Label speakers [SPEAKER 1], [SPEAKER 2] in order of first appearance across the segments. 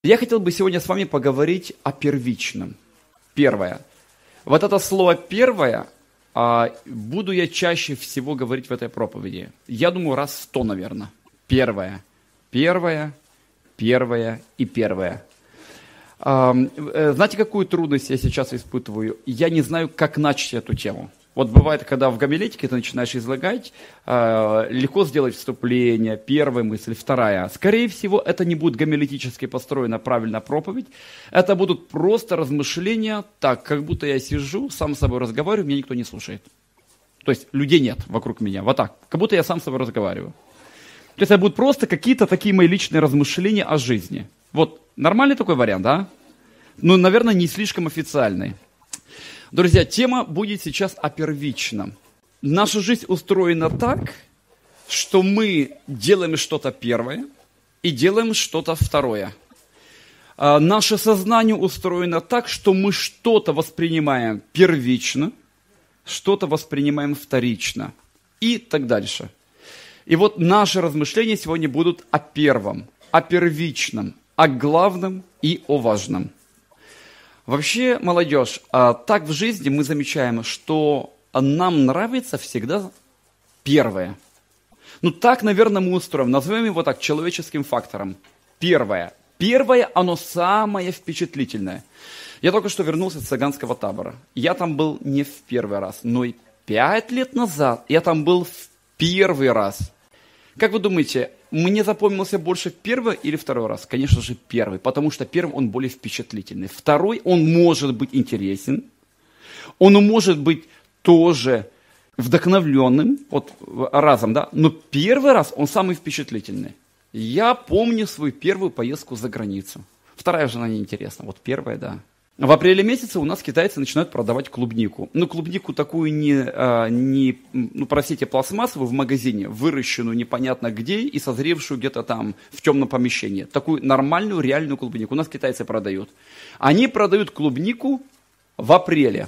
[SPEAKER 1] Я хотел бы сегодня с вами поговорить о первичном. Первое. Вот это слово «первое» буду я чаще всего говорить в этой проповеди. Я думаю, раз 100, наверное. Первое. Первое, первое и первое. Знаете, какую трудность я сейчас испытываю? Я не знаю, как начать эту тему. Вот бывает, когда в гомилетике ты начинаешь излагать, легко сделать вступление, первая мысль, вторая. Скорее всего, это не будет гомилетически построена правильная проповедь. Это будут просто размышления, так, как будто я сижу, сам с собой разговариваю, меня никто не слушает. То есть людей нет вокруг меня, вот так, как будто я сам с собой разговариваю. То есть это будут просто какие-то такие мои личные размышления о жизни. Вот, нормальный такой вариант, да? Ну, наверное, не слишком официальный. Друзья, тема будет сейчас о первичном. Наша жизнь устроена так, что мы делаем что-то первое и делаем что-то второе. Наше сознание устроено так, что мы что-то воспринимаем первично, что-то воспринимаем вторично и так дальше. И вот наши размышления сегодня будут о первом, о первичном, о главном и о важном. Вообще, молодежь, так в жизни мы замечаем, что нам нравится всегда первое. Ну так, наверное, мы устроим. Назовем его так, человеческим фактором. Первое. Первое, оно самое впечатлительное. Я только что вернулся с цыганского табора. Я там был не в первый раз, но и 5 лет назад я там был в первый раз. Как вы думаете, мне запомнился больше первый или второй раз? Конечно же, первый, потому что первый он более впечатлительный. Второй, он может быть интересен, он может быть тоже вдохновленным, вот разом, да, но первый раз он самый впечатлительный. Я помню свою первую поездку за границу. Вторая же она неинтересна, вот первая, да. В апреле месяце у нас китайцы начинают продавать клубнику. Ну, клубнику такую простите, пластмассовую в магазине, выращенную непонятно где и созревшую где-то там в темном помещении. Такую нормальную, реальную клубнику. У нас китайцы продают. Они продают клубнику в апреле.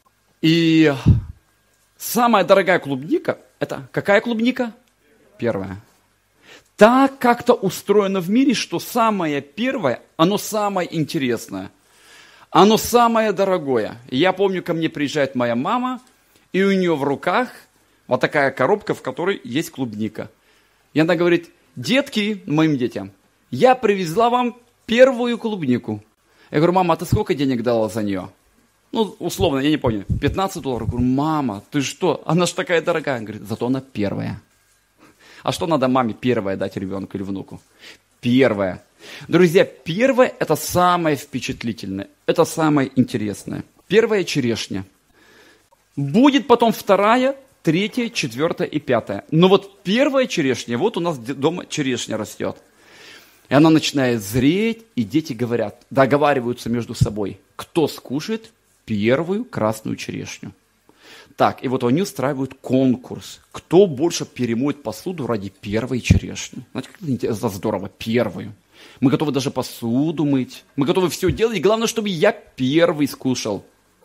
[SPEAKER 1] И самая дорогая клубника, это какая клубника? Первая. Так как-то устроено в мире, что самое первое, оно самое интересное. Оно самое дорогое. Я помню, ко мне приезжает моя мама, и у нее в руках вот такая коробка, в которой есть клубника. И она говорит: детки, моим детям, я привезла вам первую клубнику. Я говорю: мама, а ты сколько денег дала за нее? Ну, условно, я не помню, $15. Я говорю: мама, ты что? Она же такая дорогая. Она говорит: зато она первая. А что надо маме первое дать ребенку или внуку? Первое. Друзья, первое – это самое впечатлительное, это самое интересное. Первая черешня. Будет потом вторая, третья, четвертая и пятая. Но вот первая черешня, вот у нас дома черешня растет. И она начинает зреть, и дети говорят, договариваются между собой, кто скушает первую красную черешню. Так, и вот они устраивают конкурс. Кто больше перемоет посуду ради первой черешни? Знаете, как это здорово, первую. Мы готовы даже посуду мыть. Мы готовы все делать. Главное, чтобы я первый скушал.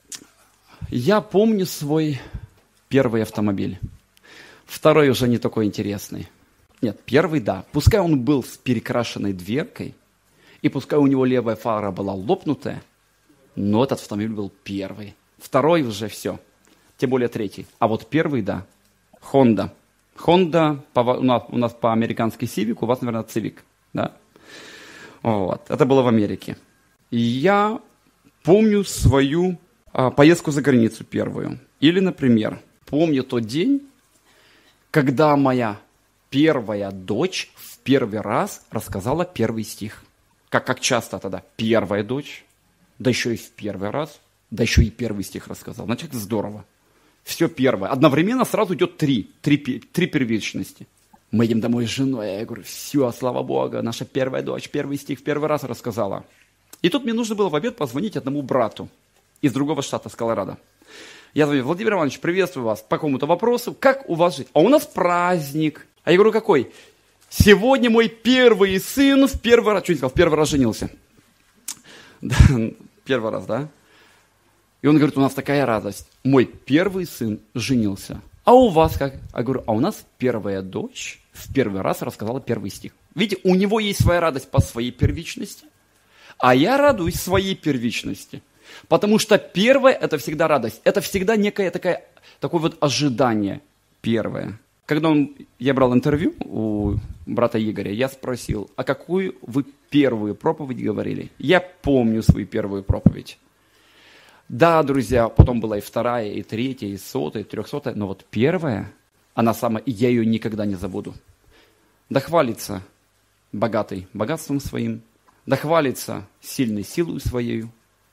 [SPEAKER 1] Я помню свой первый автомобиль. Второй уже не такой интересный. Нет, первый, да. Пускай он был с перекрашенной дверкой, и пускай у него левая фара была лопнутая, но этот автомобиль был первый. Второй уже все. Тем более третий. А вот первый, да. Honda. Honda у нас по-американски Civic, у вас, наверное, Civic. Да? Вот. Это было в Америке. И я помню свою поездку за границу первую. Или, например, помню тот день, когда моя первая дочь в первый раз рассказала первый стих. Как часто тогда? Первая дочь, да еще и в первый раз, да еще и первый стих рассказала. Знаете, как здорово. Все первое. Одновременно сразу идет три первичности. Мы едем домой с женой, я говорю: все, слава Богу, наша первая дочь, первый стих в первый раз рассказала. И тут мне нужно было в обед позвонить одному брату из другого штата, с Колорадо. Я звоню: Владимир Иванович, приветствую вас по какому-то вопросу, как у вас жизнь? А у нас праздник. А я говорю: какой? Сегодня мой первый сын в первый раз, что не сказал, в первый раз женился. Да, первый раз, да? И он говорит: у нас такая радость. Мой первый сын женился. А у вас как? Я говорю: а у нас первая дочь в первый раз рассказала первый стих. Видите, у него есть своя радость по своей первичности, А я радуюсь своей первичности. Потому что первое – это всегда радость. Это всегда некое такое вот ожидание первое. Когда я брал интервью у брата Игоря, я спросил, а какую вы первую проповедь говорили? Я помню свою первую проповедь. Да, друзья, потом была и вторая, и третья, и сотая, и 300-я, но вот первая, она самая, и я ее никогда не забуду. Да хвалится богатый богатством своим, да хвалится сильной силой своей.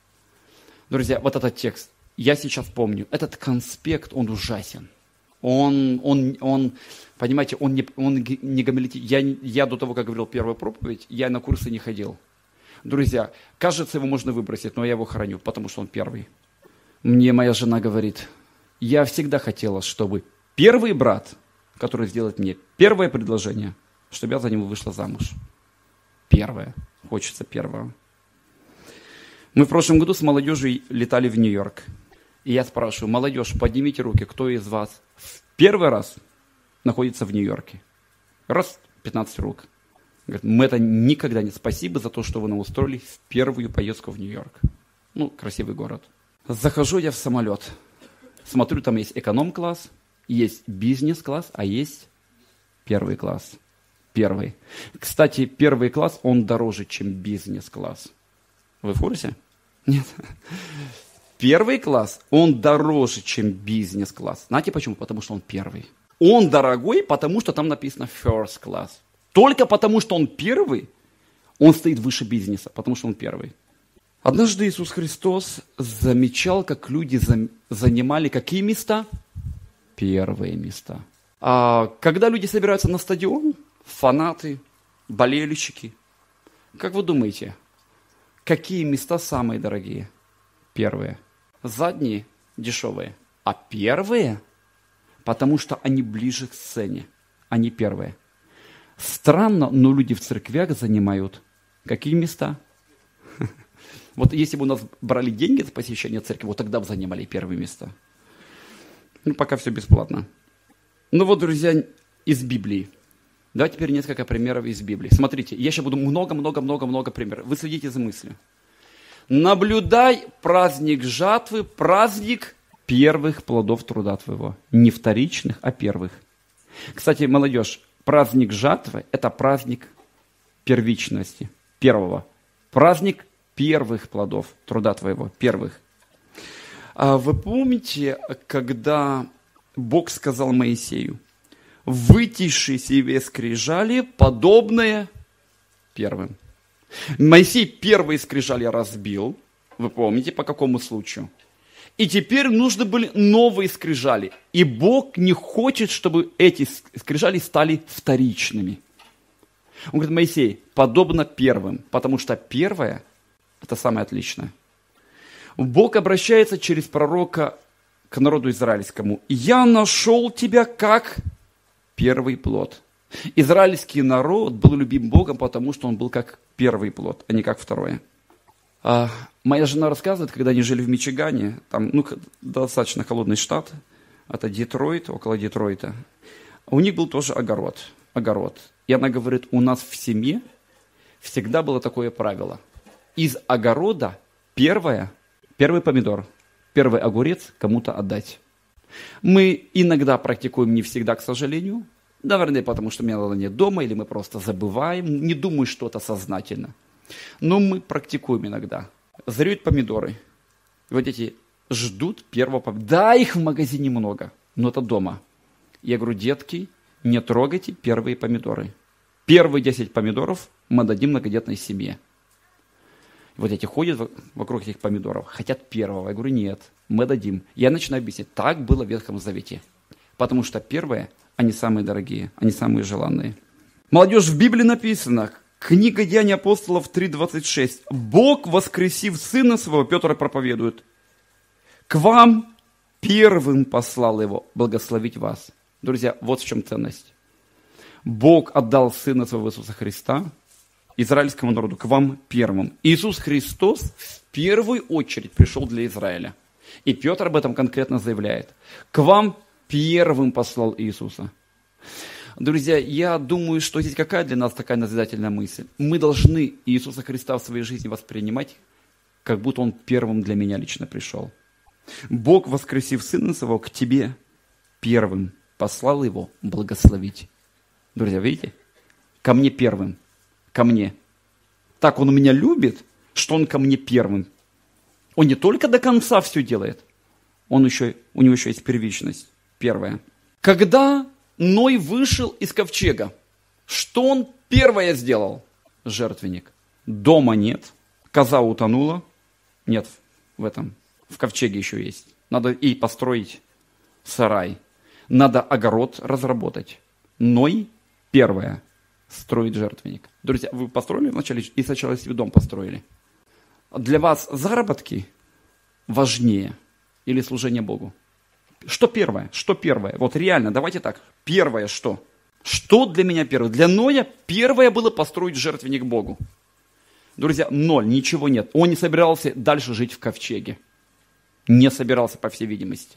[SPEAKER 1] Друзья, вот этот текст, я сейчас помню, этот конспект, он ужасен. Он понимаете, он не гомилетический. Я до того, как говорил первую проповедь, я на курсы не ходил. Друзья, кажется, его можно выбросить, но я его храню, потому что он первый. Мне моя жена говорит, я всегда хотела, чтобы первый брат, который сделает мне первое предложение, чтобы я за него вышла замуж. Первое. Хочется первого. Мы в прошлом году с молодежью летали в Нью-Йорк. И я спрашиваю, молодежь, поднимите руки, кто из вас в первый раз находится в Нью-Йорке? Раз, 15 рук. Говорит, мы это никогда не... Спасибо за то, что вы нам устроили в первую поездку в Нью-Йорк. Красивый город. Захожу я в самолет. Смотрю, там есть эконом-класс, есть бизнес-класс, а есть первый класс. Первый. Кстати, первый класс, он дороже, чем бизнес-класс. Вы в курсе? Нет. Первый класс, он дороже, чем бизнес-класс. Знаете почему? Потому что он первый. Он дорогой, потому что там написано first class. Только потому, что он первый, он стоит выше бизнеса, потому что он первый. Однажды Иисус Христос замечал, как люди занимали какие места? Первые места. А когда люди собираются на стадион, фанаты, болельщики, как вы думаете, какие места самые дорогие? Первые. Задние дешевые. А первые, потому что они ближе к сцене. Они первые. Странно, но люди в церквях занимают какие места? Вот если бы у нас брали деньги за посещение церкви, вот тогда бы занимали первые места. Пока все бесплатно. Друзья, из Библии. Давайте теперь несколько примеров из Библии. Смотрите, я сейчас буду много примеров. Вы следите за мыслью. Наблюдай праздник жатвы, праздник первых плодов труда твоего. Не вторичных, а первых. Кстати, молодежь, праздник жатвы – это праздник первичности, первого. Праздник первых плодов труда твоего, первых. А вы помните, когда Бог сказал Моисею, «Вытиши себе скрижали, подобные первым». Моисей первые скрижали разбил, вы помните, по какому случаю? И теперь нужны были новые скрижали. И Бог не хочет, чтобы эти скрижали стали вторичными. Он говорит, Моисей, подобно первым, потому что первое – это самое отличное. Бог обращается через пророка к народу израильскому. «Я нашел тебя как первый плод». Израильский народ был любим Богом, потому что он был как первый плод, а не как второе. Моя жена рассказывает, когда они жили в Мичигане, там достаточно холодный штат, это Детройт, около Детройта. У них был тоже огород. И она говорит, у нас в семье всегда было такое правило. Из огорода первый помидор, первый огурец кому-то отдать. Мы иногда практикуем, не всегда, к сожалению. Наверное, потому что меня нет дома, или мы просто забываем, не думаю, что это сознательно. Но мы практикуем иногда. Зреют помидоры. И вот эти ждут первого помидора. Да, их в магазине много, но это дома. Я говорю, детки, не трогайте первые помидоры. Первые 10 помидоров мы дадим многодетной семье. И вот эти ходят вокруг этих помидоров, хотят первого. Я говорю, нет, мы дадим. Я начинаю объяснять, так было в Ветхом Завете. Потому что первые, они самые дорогие, они самые желанные. Молодежь, в Библии написано, книга Деяний апостолов 3:26. Бог, воскресив Сына Своего, Петр проповедует, к вам первым послал Его благословить вас. Друзья, вот в чем ценность. Бог отдал Сына Своего Иисуса Христа израильскому народу, к вам первым. Иисус Христос в первую очередь пришел для Израиля. И Петр об этом конкретно заявляет. К вам первым послал Иисуса. Друзья, я думаю, что здесь какая для нас такая назидательная мысль? Мы должны Иисуса Христа в своей жизни воспринимать, как будто Он первым для меня лично пришел. Бог, воскресив Сына Своего, к тебе первым послал Его благословить. Друзья, видите? Ко мне первым. Ко мне. Так Он меня любит, что Он ко мне первым. Он не только до конца все делает, у него еще есть первичность. Первое. Когда Ной вышел из ковчега, что он первое сделал? Жертвенник. Дома нет, коза утонула. Нет, в ковчеге еще есть. Надо и построить сарай. Надо огород разработать. Ной первое строит жертвенник. Друзья, вы построили вначале и сначала себе дом построили. Для вас заработки важнее или служение Богу? Что первое? Что первое? Вот реально, давайте так. Первое что? Что для меня первое? Для Ноя первое было построить жертвенник Богу. Друзья, ноль, ничего нет. Он не собирался дальше жить в ковчеге. Не собирался, по всей видимости.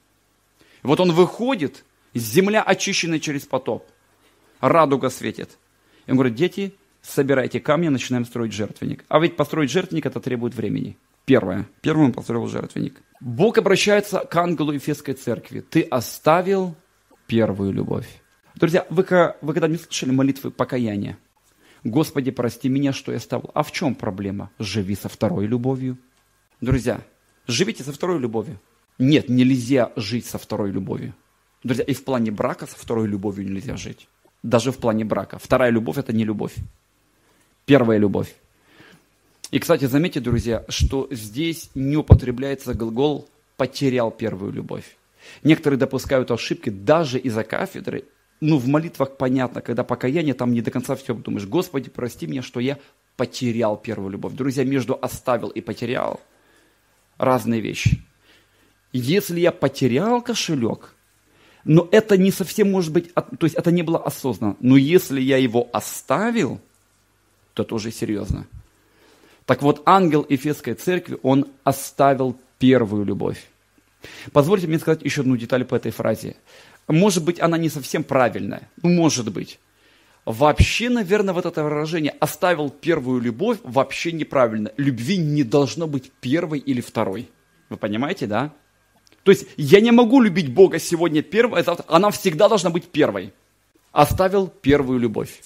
[SPEAKER 1] Вот он выходит, земля очищена через потоп. Радуга светит. И он говорит: дети, собирайте камни, начинаем строить жертвенник. А ведь построить жертвенник это требует времени. Первое. Первым он построил жертвенник. Бог обращается к ангелу Ефесской церкви. Ты оставил первую любовь. Друзья, вы когда не слышали молитвы покаяния? Господи, прости меня, что я оставил. А в чем проблема? Живи со второй любовью. Друзья, живите со второй любовью. Нет, нельзя жить со второй любовью. Друзья, и в плане брака со второй любовью нельзя жить. Даже в плане брака. Вторая любовь – это не любовь. Первая любовь. И, кстати, заметьте, друзья, что здесь не употребляется глагол «потерял первую любовь». Некоторые допускают ошибки даже из-за кафедры. В молитвах понятно, когда покаяние, там не до конца все думаешь: Господи, прости меня, что я потерял первую любовь. Друзья, между оставил и потерял разные вещи. Если я потерял кошелек, но это не совсем может быть, то есть это не было осознанно. Но если я его оставил, то это уже серьезно. Так вот, ангел Ефесской церкви, он оставил первую любовь. Позвольте мне сказать еще одну деталь по этой фразе. Может быть, она не совсем правильная. Может быть. Вообще, наверное, вот это выражение «оставил первую любовь» вообще неправильно. Любви не должно быть первой или второй. Вы понимаете, да? То есть я не могу любить Бога сегодня первой, а завтра она всегда должна быть первой. Оставил первую любовь.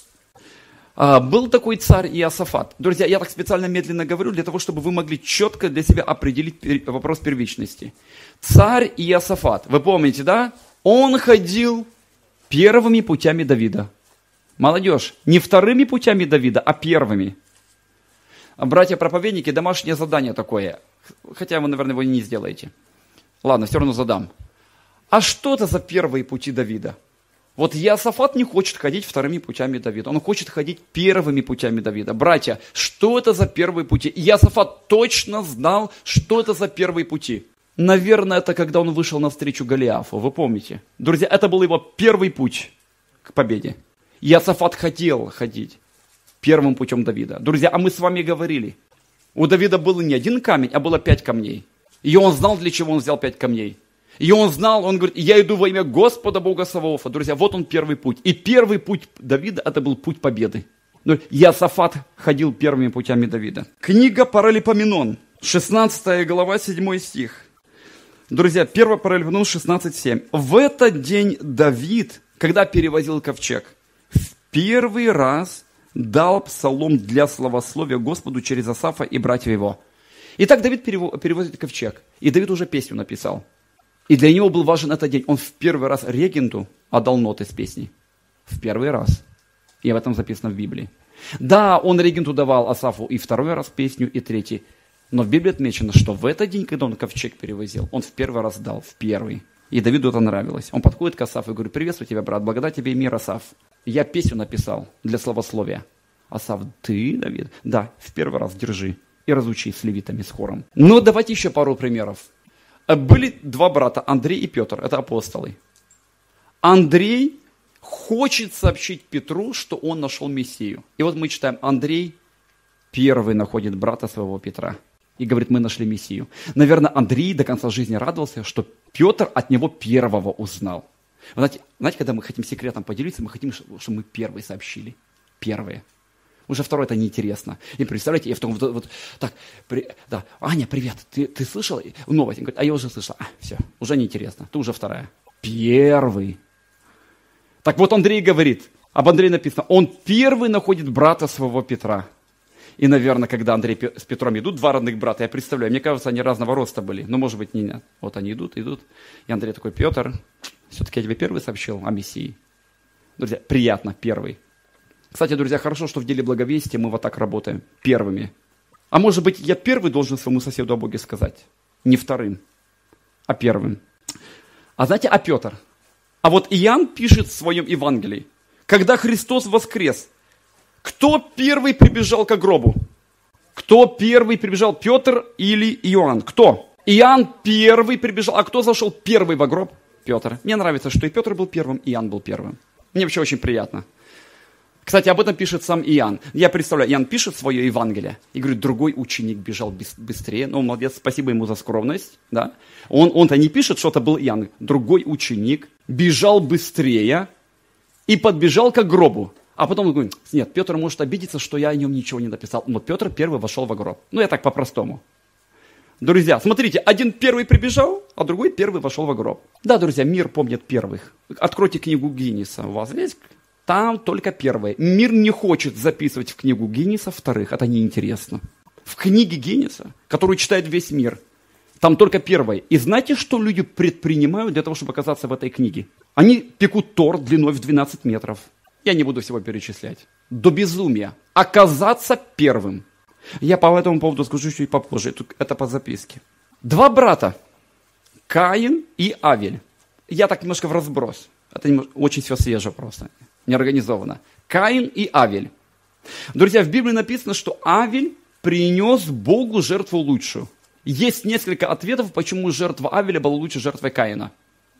[SPEAKER 1] Был такой царь Иосафат. Друзья, я так специально медленно говорю, для того, чтобы вы могли четко для себя определить вопрос первичности. Царь Иосафат, вы помните, да? Он ходил первыми путями Давида. Молодежь, не вторыми путями Давида, а первыми. Братья-проповедники, домашнее задание такое. Хотя вы, наверное, его не сделаете. Ладно, все равно задам. А что это за первые пути Давида? Вот Иосафат не хочет ходить вторыми путями Давида. Он хочет ходить первыми путями Давида. Братья, что это за первые пути? Иосафат точно знал, что это за первые пути. Наверное, это когда он вышел навстречу Голиафу. Вы помните? Друзья, это был его первый путь к победе. Иосафат хотел ходить первым путем Давида. Друзья, а мы с вами говорили, у Давида был не один камень, а было 5 камней. И он знал, для чего он взял 5 камней. И он знал, он говорит: я иду во имя Господа Бога Саваофа. Друзья, вот он первый путь. И первый путь Давида, это был путь победы. Иосафат ходил первыми путями Давида. Книга Паралипоменон, 16 глава, 7 стих. Друзья, 1 Паралипоменон 16:7. В этот день Давид, когда перевозил ковчег, в первый раз дал псалом для славословия Господу через Асафа и братьев его. Итак, Давид перевозит ковчег. И Давид уже песню написал. И для него был важен этот день. Он в первый раз регенту отдал ноты с песней. В первый раз. И об этом записано в Библии. Да, он регенту давал Асафу и второй раз песню, и третий. Но в Библии отмечено, что в этот день, когда он ковчег перевозил, он в первый раз дал, в первый. И Давиду это нравилось. Он подходит к Асафу и говорит: приветствую тебя, брат, благодать тебе и мир, Асаф. Я песню написал для славословия. Асаф: ты, Давид? Да, в первый раз держи. И разучи с левитами, с хором. Но давайте еще пару примеров. Были 2 брата, Андрей и Петр, это апостолы. Андрей хочет сообщить Петру, что он нашел Мессию. И вот мы читаем: Андрей первый находит брата своего Петра. И говорит: мы нашли Мессию. Наверное, Андрей до конца жизни радовался, что Петр от него первого узнал. Знаете, когда мы хотим секретом поделиться, мы хотим, чтобы мы первые сообщили. Первые. Уже второе это неинтересно. И представляете, я в том так, да, Аня, привет, ты слышала новость? Он говорит, а я уже слышала. Все, уже неинтересно, ты уже вторая. Первый. Так вот Андрей говорит, об Андрее написано, он первый находит брата своего Петра. И, наверное, когда Андрей с Петром идут, два родных брата, я представляю, мне кажется, они разного роста были, но, может быть, не. Вот они идут, и Андрей такой, Петр, все-таки я тебе первый сообщил о Мессии. Друзья, приятно, первый. Кстати, друзья, хорошо, что в деле благовестия мы вот так работаем, первыми. А может быть, я первый должен своему соседу о Боге сказать? Не вторым, а первым. А знаете, а Петр? А вот Иоанн пишет в своем Евангелии, когда Христос воскрес, кто первый прибежал к гробу? Кто первый прибежал, Петр или Иоанн? Кто? Иоанн первый прибежал, а кто зашел первый в гроб? Петр. Мне нравится, что и Петр был первым, и Иоанн был первым. Мне вообще очень приятно. Кстати, об этом пишет сам Иоанн. Я представляю, Иоанн пишет свое Евангелие и говорит, другой ученик бежал быстрее. Ну, молодец, спасибо ему за скромность. Да? Он-то не пишет, что это был Иоанн. Другой ученик бежал быстрее и подбежал к гробу. А потом он говорит, нет, Петр может обидеться, что я о нем ничего не написал. Но Петр первый вошел в гроб. Ну, я так по-простому. Друзья, смотрите, один первый прибежал, а другой первый вошел в гроб. Да, друзья, мир помнит первых. Откройте книгу Гиннеса. У вас есть? Там только первые. Мир не хочет записывать в книгу Гиннеса вторых. Это неинтересно. В книге Гиннеса, которую читает весь мир, там только первые. И знаете, что люди предпринимают для того, чтобы оказаться в этой книге? Они пекут торт длиной в 12 метров. Я не буду всего перечислять. До безумия. Оказаться первым. Я по этому поводу скажу чуть попозже. Это по записке. Два брата. Каин и Авель. Я так немножко в разброс. Это очень все свеже просто. Неорганизованно. Каин и Авель. Друзья, в Библии написано, что Авель принес Богу жертву лучшую. Есть несколько ответов, почему жертва Авеля была лучше жертвы Каина.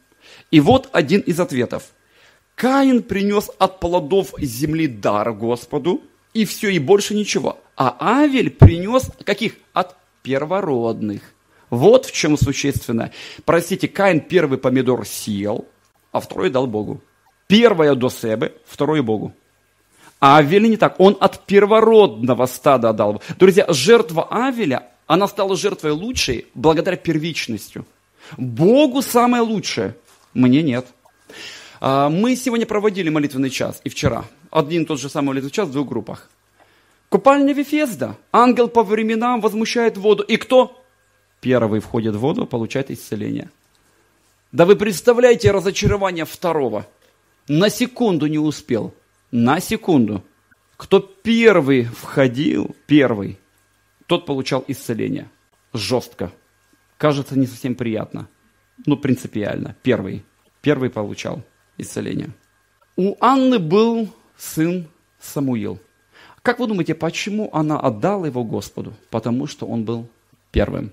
[SPEAKER 1] И вот один из ответов. Каин принес от плодов земли дар Господу, и все, и больше ничего. А Авель принес каких? От первородных. Вот в чем существенно. Простите, Каин первый помидор съел, а второй дал Богу. Первое до себе, второе Богу. А Авель не так. Он от первородного стада отдал. Друзья, жертва Авеля, она стала жертвой лучшей благодаря первичности. Богу самое лучшее, мне нет. Мы сегодня проводили молитвенный час, и вчера. Один и тот же самый молитвенный час в двух группах. Купальня Вифезда. Ангел по временам возмущает воду. И кто? Первый входит в воду, получает исцеление. Да вы представляете разочарование второго. На секунду не успел. На секунду. Кто первый входил, первый, тот получал исцеление. Жестко. Кажется, не совсем приятно. Но принципиально. Первый получал исцеление. У Анны был сын Самуил. Как вы думаете, почему она отдала его Господу? Потому что он был первым.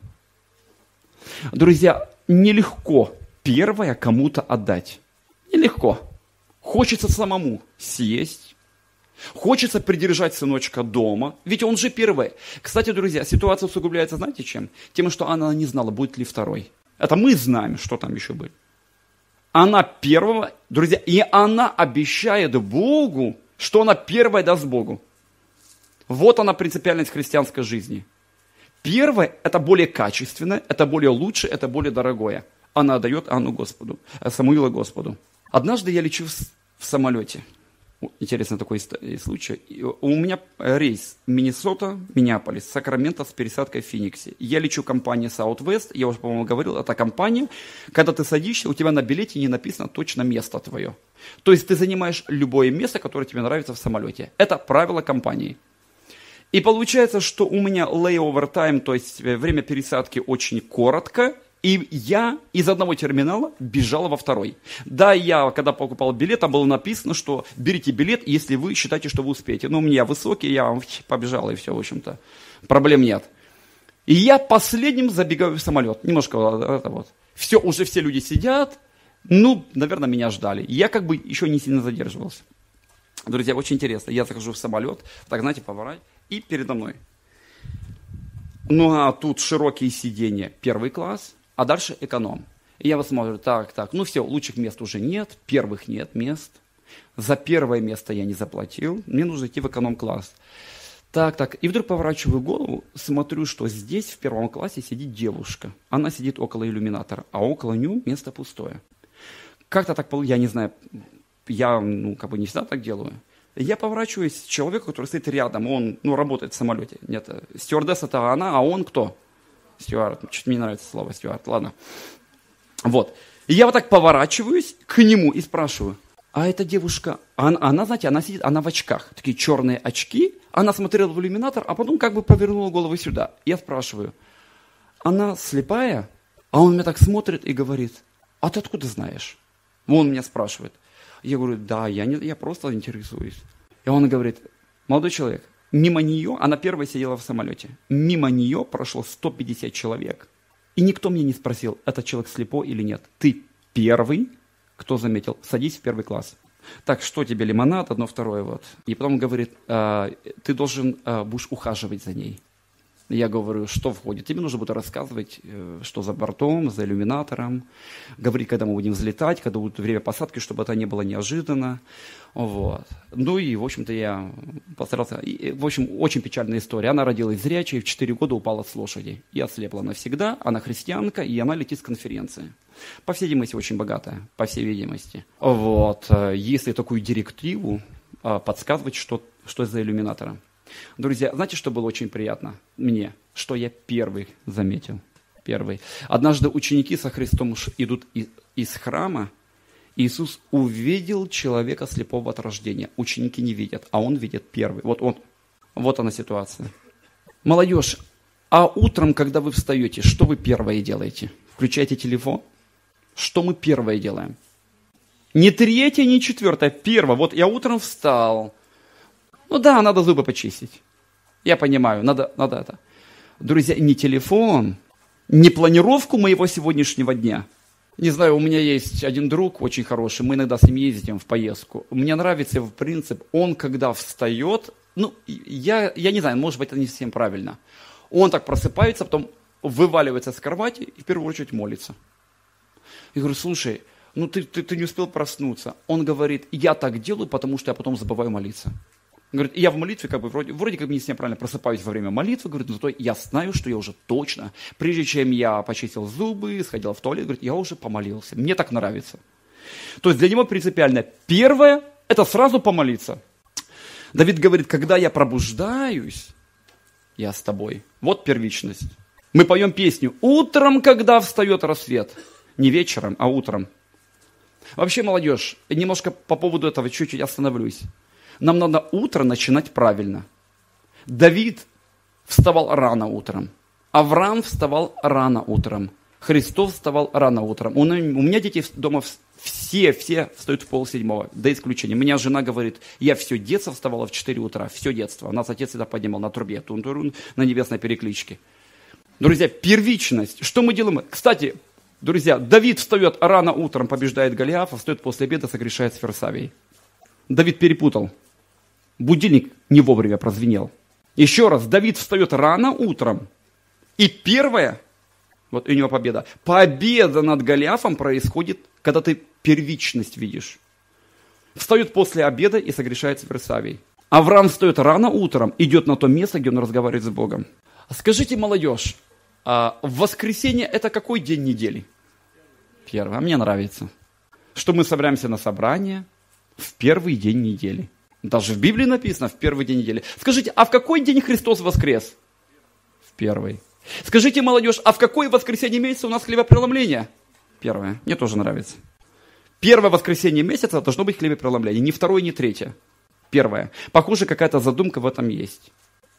[SPEAKER 1] Друзья, нелегко первое кому-то отдать. Нелегко. Хочется самому съесть. Хочется придержать сыночка дома. Ведь он же первый. Кстати, друзья, ситуация усугубляется, знаете чем? Тем, что она не знала, будет ли второй. Это мы знаем, что там еще будет. Она первого, друзья, и она обещает Богу, что она первая даст Богу. Вот она принципиальность христианской жизни. Первое – это более качественное, это более лучшее, это более дорогое. Она дает Анну Господу, Самуила Господу. Однажды я лечу в самолете. Интересный такой случай. У меня рейс Миннесота, Миннеаполис, Сакраменто с пересадкой в Фениксе. Я лечу компания Southwest, я уже, по-моему, говорил, это компания, когда ты садишься, у тебя на билете не написано точно место твое. То есть ты занимаешь любое место, которое тебе нравится в самолете. Это правило компании. И получается, что у меня layover time, то есть время пересадки очень коротко, и я из одного терминала бежал во второй. Да, я, когда покупал билет, там было написано, что берите билет, если вы считаете, что вы успеете. Но у меня высокий, я побежал, и все, в общем-то. Проблем нет. И я последним забегаю в самолет. Немножко это вот. Все, уже все люди сидят. Ну, наверное, меня ждали. Я как бы еще не сильно задерживался. Друзья, очень интересно. Я захожу в самолет, так, знаете, поворачиваю, и передо мной. Ну, а тут широкие сиденья, первый класс. А дальше эконом. И я вот смотрю, так, ну все, лучших мест уже нет, первых нет мест. За первое место я не заплатил, мне нужно идти в эконом-класс. Так, и вдруг поворачиваю голову, смотрю, что здесь в первом классе сидит девушка. Она сидит около иллюминатора, а около нее место пустое. Как-то так, я не знаю, я не всегда так делаю. Я поворачиваюсь к человеку, который стоит рядом, он работает в самолете. Нет, стюардесса это она, а он кто? Стюард. Что-то мне не нравится слово стюард, ладно. Вот. И я вот так поворачиваюсь к нему и спрашиваю, а эта девушка, она, знаете, она сидит, она в очках, такие черные очки, она смотрела в иллюминатор, а потом как бы повернула голову сюда. Я спрашиваю, она слепая? А он меня так смотрит и говорит, а ты откуда знаешь? Он меня спрашивает. Я говорю, да, я просто интересуюсь. И он говорит, молодой человек, мимо нее, она первая сидела в самолете, мимо нее прошло 150 человек. И никто мне не спросил, этот человек слепой или нет. Ты первый, кто заметил, садись в первый класс. Так, что тебе, лимонад, одно, второе, вот. И потом говорит, ты должен, будешь ухаживать за ней. Я говорю, что входит? Тебе нужно будет рассказывать, что за бортом, за иллюминатором, говорить, когда мы будем взлетать, когда будет время посадки, чтобы это не было неожиданно. Вот. Ну и, в общем-то, я постарался. И, в общем, очень печальная история. Она родилась зрячей, в 4 года упала с лошади. И ослепла навсегда. Она христианка, и она летит с конференции. По всей видимости, очень богатая, по всей видимости. Вот. Если такую директиву подсказывать, что за иллюминатором. Друзья, знаете, что было очень приятно мне? Что я первый заметил. Первый. Однажды ученики со Христом идут из храма. Иисус увидел человека слепого от рождения. Ученики не видят, а он видит первый. Вот она ситуация. Молодежь, а утром, когда вы встаете, что вы первое делаете? Включаете телефон? Что мы первое делаем? Не третье, не четвертое, первое. Вот я утром встал. Ну да, надо зубы почистить. Я понимаю, надо это. Друзья, не телефон, не планировку моего сегодняшнего дня. Не знаю, у меня есть один друг очень хороший, мы иногда с ним ездим в поездку. Мне нравится его принцип, он когда встает, я не знаю, может быть, это не совсем правильно. Он так просыпается, потом вываливается с кровати и в первую очередь молится. Я говорю, слушай, ты не успел проснуться. Он говорит, я так делаю, потому что я потом забываю молиться. Говорит, я в молитве вроде как не совсем правильно просыпаюсь во время молитвы, говорит, но зато я знаю, что я уже точно, прежде чем я почистил зубы, сходил в туалет, говорит, я уже помолился, мне так нравится. То есть для него принципиально первое, это сразу помолиться. Давид говорит, когда я пробуждаюсь, я с тобой. Вот первичность. Мы поем песню «Утром, когда встает рассвет». Не вечером, а утром. Вообще, молодежь, немножко по поводу этого чуть-чуть остановлюсь. Нам надо утро начинать правильно. Давид вставал рано утром. Авраам вставал рано утром. Христос вставал рано утром. У меня дети дома все встают в 6:30, до исключения. У меня жена говорит, я все детство вставала в 4 утра, все детство. Нас отец всегда поднимал на трубе, тун-турун, на небесной перекличке. Друзья, первичность. Что мы делаем? Кстати, друзья, Давид встает рано утром, побеждает Голиафа, встает после обеда, согрешает с Фирсавией. Давид перепутал. Будильник не вовремя прозвенел. Еще раз, Давид встает рано утром. И первое, вот у него победа. Победа над Голиафом происходит, когда ты первичность видишь. Встает после обеда и согрешает с Фирсавией. Авраам встает рано утром, идет на то место, где он разговаривает с Богом. Скажите, молодежь, воскресенье это какой день недели? Первый. А мне нравится, что мы собираемся на собрание в первый день недели. Даже в Библии написано, в первый день недели. Скажите, а в какой день Христос воскрес? В первый. Скажите, молодежь, а в какое воскресенье месяца у нас хлебопреломление? Первое. Мне тоже нравится. Первое воскресенье месяца должно быть хлебопреломление. Не второе, не третье. Первое. Похоже, какая-то задумка в этом есть.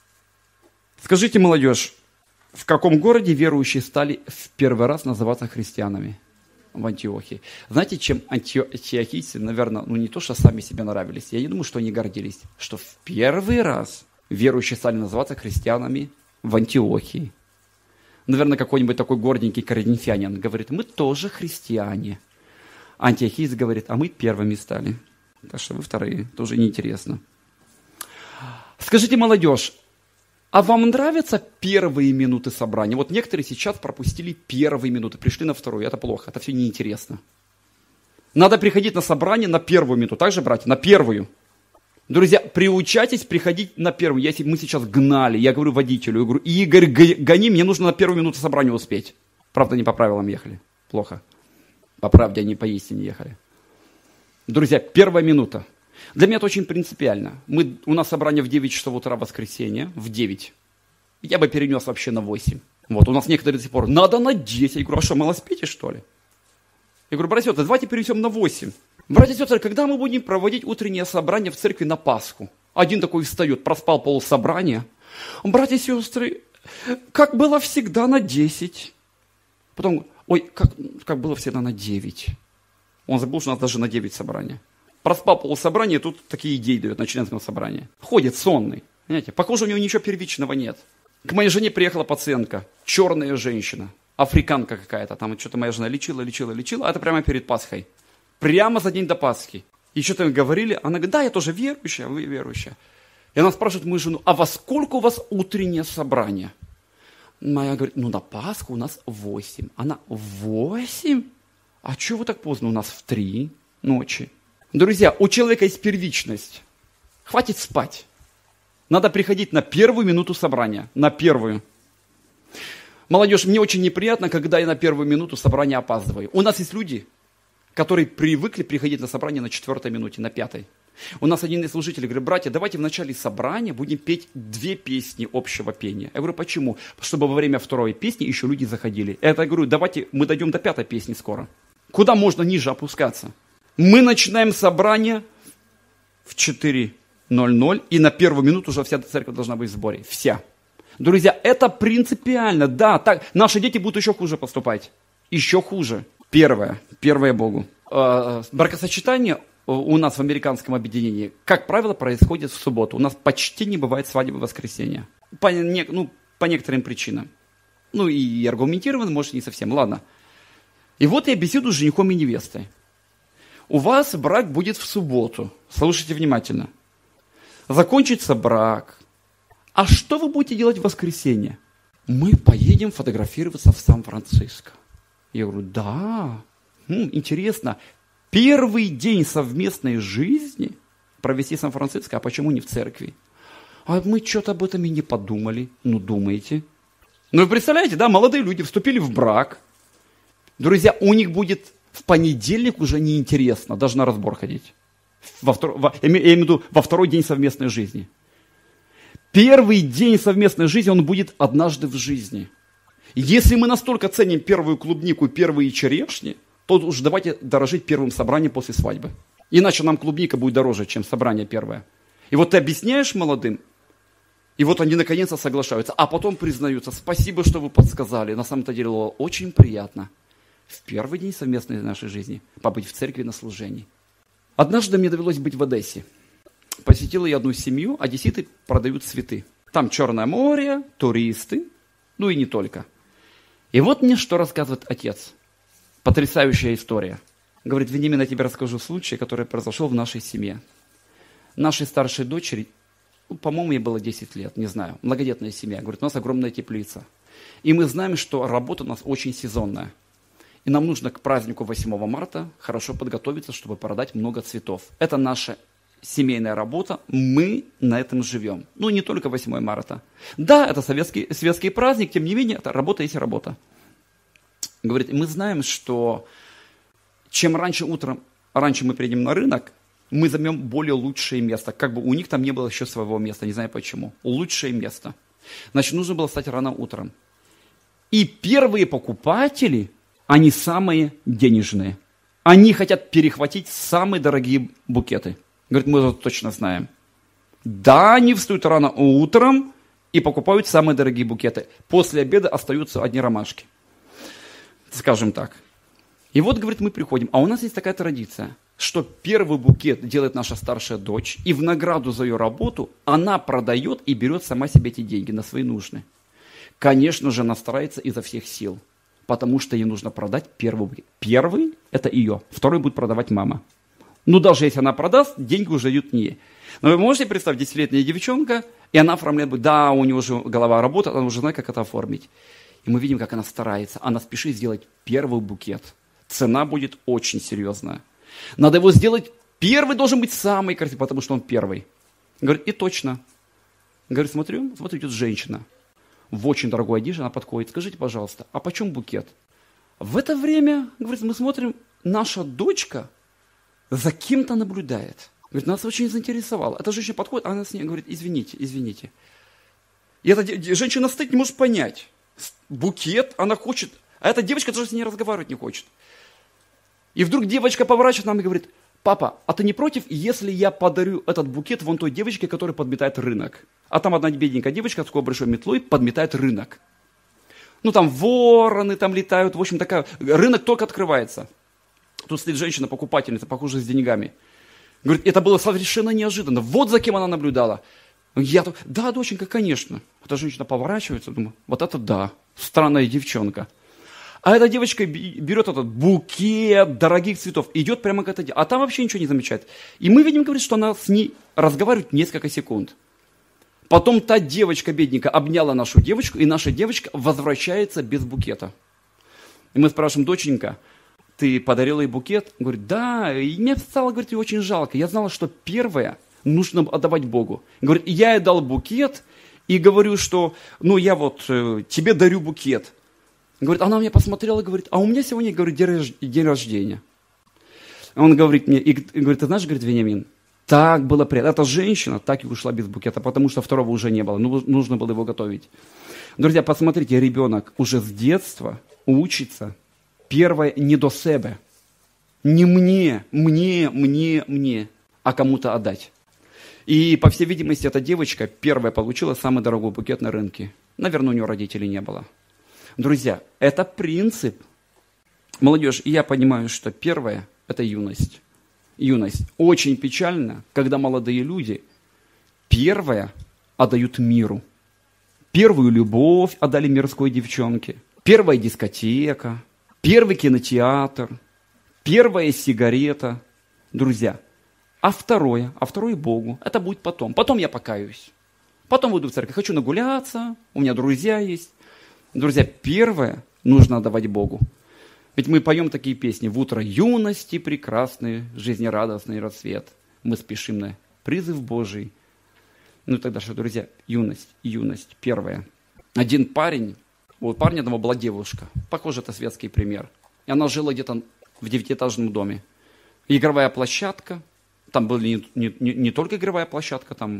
[SPEAKER 1] Скажите, молодежь, в каком городе верующие стали в первый раз называться христианами? В Антиохии. Знаете, чем антиохийцы, наверное, не то, что сами себе нравились, я не думаю, что они гордились, что в первый раз верующие стали называться христианами в Антиохии. Наверное, какой-нибудь такой горденький коринфянин говорит, мы тоже христиане. Антиохиец говорит, а мы первыми стали. Так что вы вторые, тоже неинтересно. Скажите, молодежь, А вам нравятся первые минуты собрания? Вот некоторые сейчас пропустили первые минуты, пришли на вторую. Это плохо, это все неинтересно. Надо приходить на собрание на первую минуту. Так же, братья, на первую. Друзья, приучайтесь приходить на первую. Мы сейчас гнали, я говорю водителю, я говорю, Игорь, гони, мне нужно на первую минуту собрания успеть. Правда, не по правилам ехали. Плохо. По правде, они по истине ехали. Друзья, первая минута. Для меня это очень принципиально. У нас собрание в 9 часов утра в воскресенье, в 9. Я бы перенес вообще на 8. Вот, у нас некоторые до сих пор, надо на 10. Я говорю, а что, мало спите, что ли? Я говорю, братья и сестры, давайте перенесем на 8. Братья и сестры, когда мы будем проводить утреннее собрание в церкви на Пасху? Один такой встает, проспал полсобрания. Братья и сестры, как было всегда на 10. Потом, ой, как было всегда на 9. Он забыл, что у нас даже на 9 собрания. Проспал полсобрания, тут такие идеи дает на членском собрании. Ходит сонный. Понимаете? Похоже, у него ничего первичного нет. К моей жене приехала пациентка, черная женщина, африканка какая-то. Там что-то моя жена лечила, а это прямо перед Пасхой. Прямо за день до Пасхи. И что-то говорили, она говорит, да, я тоже верующая, вы верующая. И она спрашивает мою жену, а во сколько у вас утреннее собрание? Моя говорит, ну на Пасху у нас 8. Она, 8? А чего вы так поздно? У нас в 3 ночи. Друзья, у человека есть первичность. Хватит спать. Надо приходить на первую минуту собрания. На первую. Молодежь, мне очень неприятно, когда я на первую минуту собрания опаздываю. У нас есть люди, которые привыкли приходить на собрание на 4-й минуте, на 5-й. У нас один из служителей говорит, братья, давайте в начале собрания будем петь 2 песни общего пения. Я говорю, почему? Чтобы во время 2-й песни еще люди заходили. Я говорю, давайте мы дойдем до 5-й песни скоро. Куда можно ниже опускаться? Мы начинаем собрание в 4:00, и на первую минуту уже вся церковь должна быть в сборе. Вся. Друзья, это принципиально. Да, так наши дети будут еще хуже поступать. Еще хуже. Первое Богу. Бракосочетание у нас в американском объединении, как правило, происходит в субботу. У нас почти не бывает свадьбы в воскресенье. По некоторым причинам. И аргументированно, может, не совсем. Ладно. И вот я беседую с женихом и невестой. У вас брак будет в субботу. Слушайте внимательно. Закончится брак. А что вы будете делать в воскресенье? Мы поедем фотографироваться в Сан-Франциско. Я говорю, да, интересно. Первый день совместной жизни провести в Сан-Франциско, а почему не в церкви? А мы что-то об этом и не подумали. Думаете? Вы представляете, да, молодые люди вступили в брак. Друзья, у них будет в понедельник уже неинтересно даже на разбор ходить. Я имею в виду во 2-й день совместной жизни. Первый день совместной жизни, он будет однажды в жизни. Если мы настолько ценим первую клубнику, первые черешни, то уж давайте дорожить первым собранием после свадьбы. Иначе нам клубника будет дороже, чем собрание первое. И вот ты объясняешь молодым, и вот они наконец-то соглашаются, а потом признаются, спасибо, что вы подсказали, на самом-то деле было очень приятно в первый день совместной нашей жизни побыть в церкви на служении. Однажды мне довелось быть в Одессе. Посетила я одну семью, одесситы продают цветы. Там Черное море, туристы, и не только. И вот мне что рассказывает отец. Потрясающая история. Говорит, Вениамин, я тебе расскажу случай, который произошел в нашей семье. Нашей старшей дочери, по-моему, ей было 10 лет, не знаю, многодетная семья. Говорит, у нас огромная теплица. И мы знаем, что работа у нас очень сезонная. И нам нужно к празднику 8 марта хорошо подготовиться, чтобы продать много цветов. Это наша семейная работа, мы на этом живем. Не только 8 марта. Да, это светский праздник, тем не менее, это работа есть работа. Говорит, мы знаем, что чем раньше мы приедем на рынок, мы займем более лучшее место. Как бы у них там не было еще своего места, не знаю почему. Лучшее место. Значит, нужно было встать рано утром. И первые покупатели, они самые денежные. Они хотят перехватить самые дорогие букеты. Говорит, мы это точно знаем. Да, они встают рано утром и покупают самые дорогие букеты. После обеда остаются одни ромашки. Скажем так. И вот, говорит, мы приходим. А у нас есть такая традиция, что первый букет делает наша старшая дочь, и в награду за ее работу она продает и берет сама себе эти деньги на свои нужды. Конечно же, она старается изо всех сил, потому что ей нужно продать первый букет. Первый – это ее, второй будет продавать мама. Даже если она продаст, деньги уже идут не ей. Но вы можете представить, 10-летняя девчонка И она оформляет, да, у нее уже голова работает, она уже знает, как это оформить. И мы видим, как она старается. Она спешит сделать первый букет. Цена будет очень серьезная. Надо его сделать, первый должен быть самый красивый, потому что он первый. Говорит, и точно. Говорит, смотрю, идет женщина. В очень дорогой одежде она подходит. Скажите, пожалуйста, а почем букет? В это время, говорит, мы смотрим, наша дочка за кем-то наблюдает. Говорит, нас очень заинтересовало. Эта женщина подходит, а она с ней говорит, извините. И эта женщина стоит, не может понять. Букет, она хочет, а эта девочка даже с ней разговаривать не хочет. И вдруг девочка поворачивается нам и говорит, папа, а ты не против, если я подарю этот букет вон той девочке, которая подметает рынок? А там одна бедненькая девочка с такой большой метлой подметает рынок. Ну там вороны там летают, в общем, рынок только открывается. Тут стоит женщина-покупательница, похоже, с деньгами. Говорит, это было совершенно неожиданно. Вот за кем она наблюдала. Да, доченька, конечно. Эта женщина поворачивается, думаю, вот это да, странная девчонка. А эта девочка берет этот букет дорогих цветов, идет прямо к этой девочке, а там вообще ничего не замечает. И мы видим, говорит, что она с ней разговаривает несколько секунд. Потом та девочка бедненькая обняла нашу девочку, и наша девочка возвращается без букета. И мы спрашиваем, доченька, ты подарила ей букет? Говорит, да, и мне стало, говорит, ее очень жалко. Я знала, что первое нужно отдавать Богу. Говорит, я ей дал букет, и говорю, что, я вот тебе дарю букет. Говорит, она меня посмотрела и говорит, а у меня сегодня, говорит, день рождения. Он говорит мне, и говорит, ты знаешь, говорит, Вениамин, так было приятно. Эта женщина так и ушла без букета, потому что второго уже не было, нужно было его готовить. Друзья, посмотрите, ребенок уже с детства учится, первое, не до себя, не мне, а кому-то отдать. И, по всей видимости, эта девочка первая получила самый дорогой букет на рынке. Наверное, у нее родителей не было. Друзья, это принцип. Молодежь, и я понимаю, что первое – это юность. Юность. Очень печально, когда молодые люди первое отдают миру. Первую любовь отдали мирской девчонке. Первая дискотека, первый кинотеатр, первая сигарета. Друзья, а второе Богу. Это будет потом. Потом я покаюсь. Потом буду в церковь. Хочу нагуляться, у меня друзья есть. Друзья, первое нужно отдавать Богу. Ведь мы поем такие песни. В утро юности прекрасный, жизнерадостный рассвет. Мы спешим на призыв Божий. Ну тогда что, друзья, юность, первое. Один парень, у парня одного была девушка. Похоже, это светский пример. И она жила где-то в 9-этажном доме. Игровая площадка. Там была не только игровая площадка, там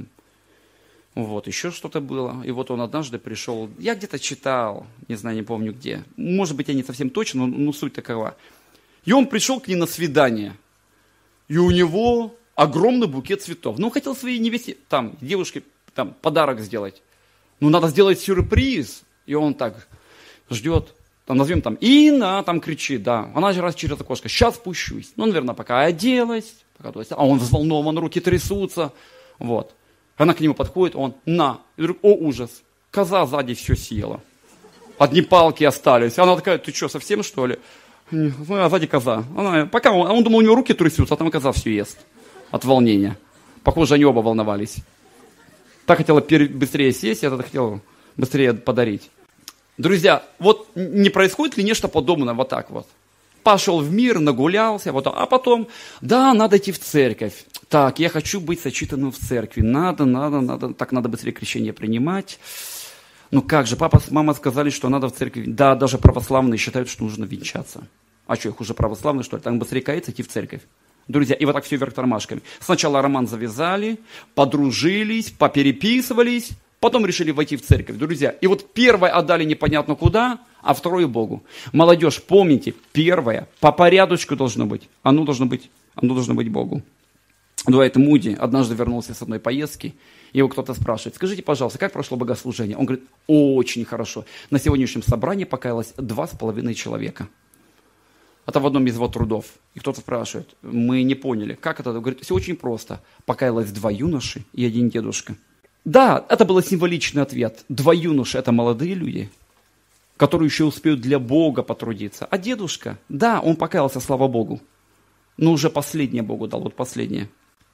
[SPEAKER 1] еще что-то было. И вот он однажды пришел, я где-то читал, не знаю, не помню где. Может быть, я не совсем точно, но суть такова. И он пришел к ней на свидание. И у него огромный букет цветов. Хотел своей невесте, девушке, подарок сделать. Надо сделать сюрприз. И он так ждет. Назовем Инна, кричит, да. Она же раз через окошко, сейчас спущусь. Наверное, пока оделась. А он взволнован, руки трясутся. Вот. Она к нему подходит, он на. И вдруг, о ужас, коза сзади все съела. Одни палки остались. Она такая, ты что, совсем что ли? А сзади коза. Он думал, у него руки трясутся, а там коза все ест. От волнения. Похоже, они оба волновались. Та хотела быстрее сесть, а та хотела быстрее подарить. Друзья, вот не происходит ли нечто подобное вот так вот? Пошел в мир, нагулялся, а потом, да, надо идти в церковь. Так, я хочу быть сочетанным в церкви. Надо быстрее крещение принимать. Как же, папа с мамой сказали, что надо в церкви. Да, даже православные считают, что нужно венчаться. А что, их уже православные, что ли? Так быстрее каяться, идти в церковь. Друзья, и вот так все вверх тормашками. Сначала роман завязали, подружились, попереписывались, потом решили войти в церковь. Друзья, и вот первое отдали непонятно куда, а второе Богу. Молодежь, помните, первое по порядочку должно быть. Оно должно быть Богу. Дуайт Муди однажды вернулся с одной поездки, и его кто-то спрашивает, скажите, пожалуйста, как прошло богослужение? Он говорит, очень хорошо. На сегодняшнем собрании покаялось 2,5 человека. Это в одном из его трудов. И кто-то спрашивает, мы не поняли, как это? Он говорит, все очень просто. Покаялось 2 юноши и 1 дедушка. Да, это был символичный ответ. 2 юноши – это молодые люди, которые еще успеют для Бога потрудиться. А дедушка, да, он покаялся, слава Богу, но уже последнее Богу дал, вот последнее.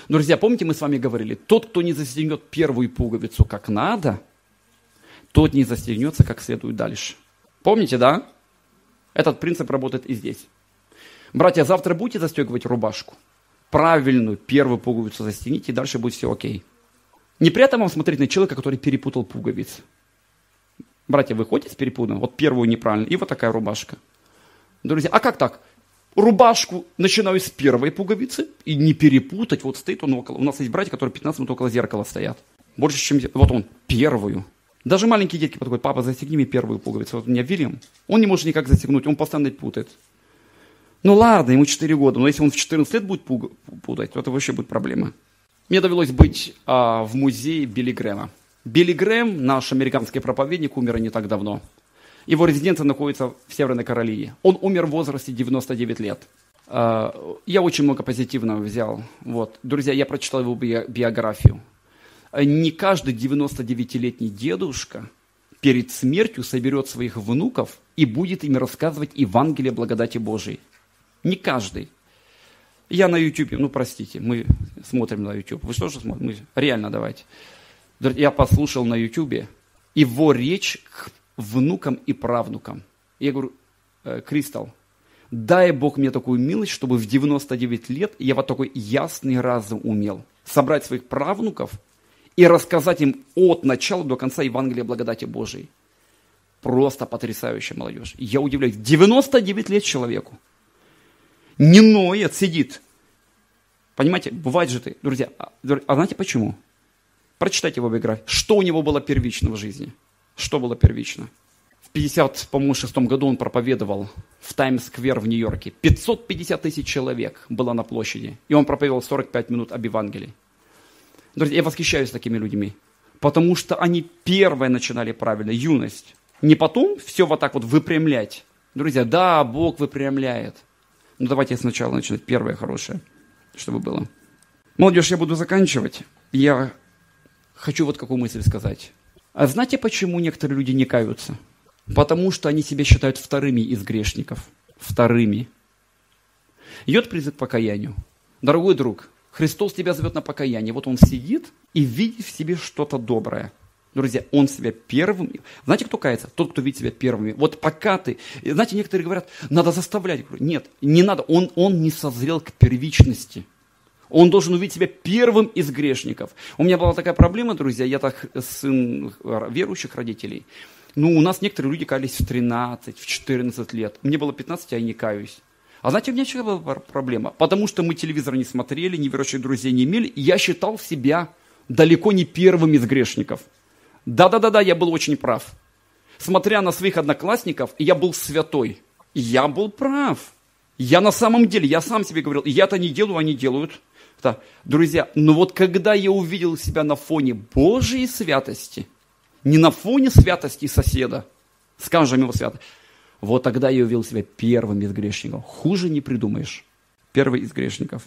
[SPEAKER 1] Друзья, помните, мы с вами говорили, тот, кто не застегнет первую пуговицу как надо, тот не застегнется как следует дальше. Помните, да? Этот принцип работает и здесь. Братья, завтра будете застегивать рубашку? Правильную первую пуговицу застегните, и дальше будет все окей. Неприятно вам смотреть на человека, который перепутал пуговицы. Братья, вы ходите с перепутанным? Вот первую неправильно, и вот такая рубашка. Друзья, а как так? Рубашку начинаю с первой пуговицы, и не перепутать, вот стоит он около. У нас есть братья, которые 15 минут около зеркала стоят. Больше, чем... Вот он, первую. Даже маленькие детки подходят: папа, застегни мне первую пуговицу. Вот у меня Вильям, он не может никак застегнуть, он постоянно путает. Ну ладно, ему 4 года, но если он в 14 лет будет путать, то это вообще будет проблема. Мне довелось быть в музее Билли Грэма. Билли Грэм, наш американский проповедник, умер не так давно. Его резиденция находится в Северной Каролине. Он умер в возрасте 99 лет. Я очень много позитивного взял. Вот. Друзья, я прочитал его биографию. Не каждый 99-летний дедушка перед смертью соберет своих внуков и будет им рассказывать Евангелие благодати Божией. Не каждый. Я на YouTube, ну простите, мы смотрим на YouTube. Вы что же смотрите? Реально давайте. Я послушал на YouTube его речь к внукам и правнукам. Я говорю: Кристал, дай Бог мне такую милость, чтобы в 99 лет я вот такой ясный разум умел собрать своих правнуков и рассказать им от начала до конца Евангелия благодати Божией. Просто потрясающая молодежь. Я удивляюсь. 99 лет человеку. Не ноет, сидит. Понимаете, бывает же ты, друзья. А знаете почему? Прочитайте его биографию. Что у него было первично в жизни? Что было первично? В 56 году он проповедовал в Таймс-сквер в Нью-Йорке. 550 тысяч человек было на площади. И он проповедовал 45 минут об Евангелии. Друзья, я восхищаюсь такими людьми. Потому что они первые начинали правильно, юность. Не потом все вот так вот выпрямлять. Друзья, да, Бог выпрямляет. Но давайте сначала начинать первое хорошее, чтобы было. Молодежь, я буду заканчивать. Я хочу вот какую мысль сказать. А знаете, почему некоторые люди не каются? Потому что они себя считают вторыми из грешников. Вторыми. Идет призыв к покаянию. Дорогой друг, Христос тебя зовет на покаяние. Вот он сидит и видит в себе что-то доброе. Друзья, он себя первым... Знаете, кто кается? Тот, кто видит себя первыми. Вот пока ты... Знаете, некоторые говорят, надо заставлять. Нет, не надо. Он не созрел к первичности. Он должен увидеть себя первым из грешников. У меня была такая проблема, друзья, я так сын верующих родителей. Ну, у нас некоторые люди каялись в 13, в 14 лет. Мне было 15, а я не каюсь. А знаете, у меня еще была проблема. Потому что мы телевизор не смотрели, неверующих друзей не имели, и я считал себя далеко не первым из грешников. Да, я был очень прав. Смотря на своих одноклассников, я был святой. Я был прав. Я на самом деле, я сам себе говорил, я-то не делаю, они делают. Да. Друзья, но вот когда я увидел себя на фоне Божьей святости, не на фоне святости соседа, скажем его святость, вот тогда я увидел себя первым из грешников. Хуже не придумаешь. Первый из грешников.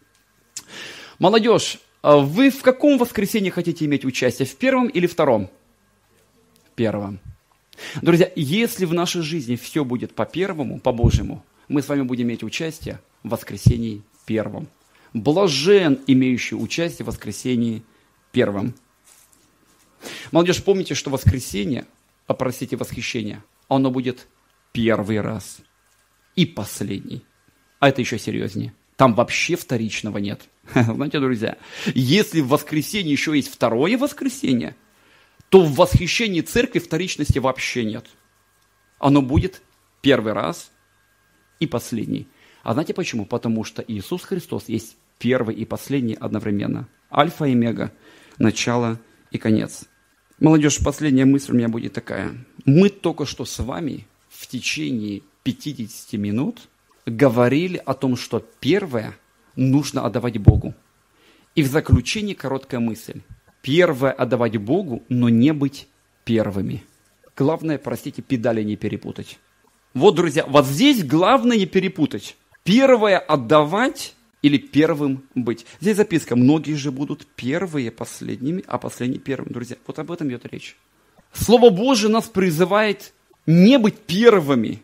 [SPEAKER 1] Молодежь, вы в каком воскресенье хотите иметь участие? В первом или втором? В первом. Друзья, если в нашей жизни все будет по первому, по Божьему, мы с вами будем иметь участие в воскресенье первом. Блажен, имеющий участие в воскресенье первом. Молодежь, помните, что воскресенье, восхищение, оно будет первый раз и последний. А это еще серьезнее. Там вообще вторичного нет. Знаете, друзья, если в воскресенье еще есть второе воскресенье, то в восхищении церкви вторичности вообще нет. Оно будет первый раз и последний. А знаете почему? Потому что Иисус Христос есть первый и последний одновременно. Альфа и омега, начало и конец. Молодежь, последняя мысль у меня будет такая. Мы только что с вами в течение 50 минут говорили о том, что первое нужно отдавать Богу. И в заключении короткая мысль. Первое отдавать Богу, но не быть первыми. Главное, простите, педали не перепутать. Вот, друзья, вот здесь главное не перепутать. Первое отдавать или первым быть. Здесь записка. Многие же будут первые последними, а последние первыми. Друзья, вот об этом идет речь. Слово Божие нас призывает не быть первыми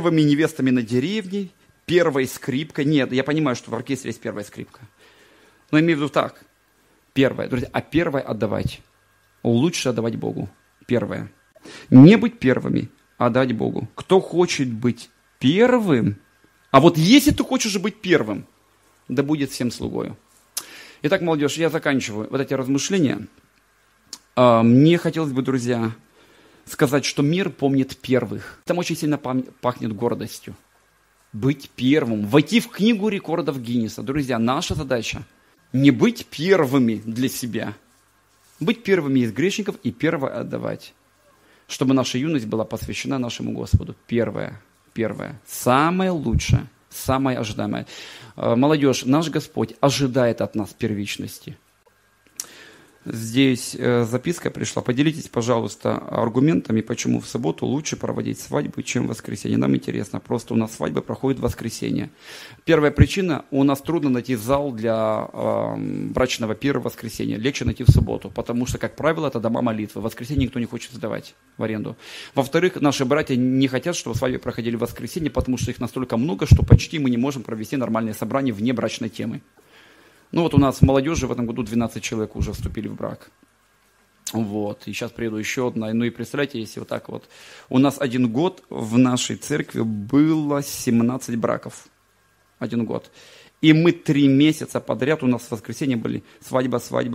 [SPEAKER 1] невестами на деревне, первой скрипкой. Нет, я понимаю, что в оркестре есть первая скрипка. Но имею в виду так. Первое, друзья, а первое отдавать. Лучше отдавать Богу. Первое. Не быть первыми, а отдать Богу. Кто хочет быть первым, а вот если ты хочешь быть первым, да будет всем слугою. Итак, молодежь, я заканчиваю вот эти размышления. Мне хотелось бы, друзья, сказать, что мир помнит первых. Там очень сильно пахнет гордостью. Быть первым, войти в книгу рекордов Гиннесса. Друзья, наша задача не быть первыми для себя, быть первыми из грешников и первое отдавать, чтобы наша юность была посвящена нашему Господу. Первое, самое лучшее, самое ожидаемое. Молодежь, наш Господь ожидает от нас первичности. Здесь записка пришла. Поделитесь, пожалуйста, аргументами, почему в субботу лучше проводить свадьбы, чем в воскресенье. Нам интересно. Просто у нас свадьбы проходят в воскресенье. Первая причина. У нас трудно найти зал для брачного пира в воскресенье. Легче найти в субботу. Потому что, как правило, это дома молитвы. В воскресенье никто не хочет сдавать в аренду. Во-вторых, наши братья не хотят, чтобы свадьбы проходили в воскресенье, потому что их настолько много, что почти мы не можем провести нормальное собрание вне брачной темы. Ну вот у нас в молодежи в этом году 12 человек уже вступили в брак. Вот, и сейчас приеду еще одна. Ну и представляете, если вот так вот. У нас 1 год в нашей церкви было 17 браков. 1 год. И мы 3 месяца подряд, у нас в воскресенье были свадьба.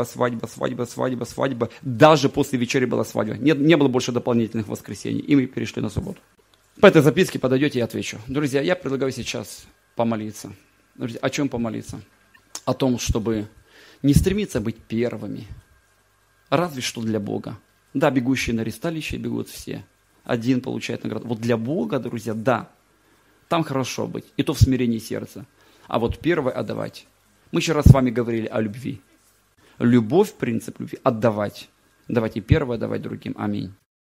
[SPEAKER 1] Даже после вечери была свадьба. Не было больше дополнительных воскресений. И мы перешли на субботу. По этой записке подойдете, я отвечу. Друзья, я предлагаю сейчас помолиться. Друзья, о чем помолиться? О том, чтобы не стремиться быть первыми, разве что для Бога. Да, бегущие на ристалище бегут все. Один получает награду. Вот для Бога, друзья, да, там хорошо быть. И то в смирении сердца. А вот первое отдавать. Мы вчера с вами говорили о любви. Любовь, принцип любви, отдавать. Давайте первое давать другим. Аминь.